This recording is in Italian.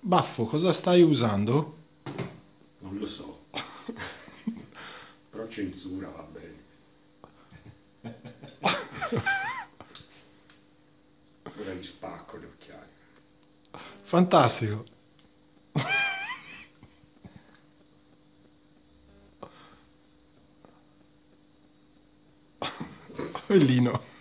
Baffo, cosa stai usando? Non lo so, però censura va bene. Ora gli spacco le occhiali. Fantastico. Bellino.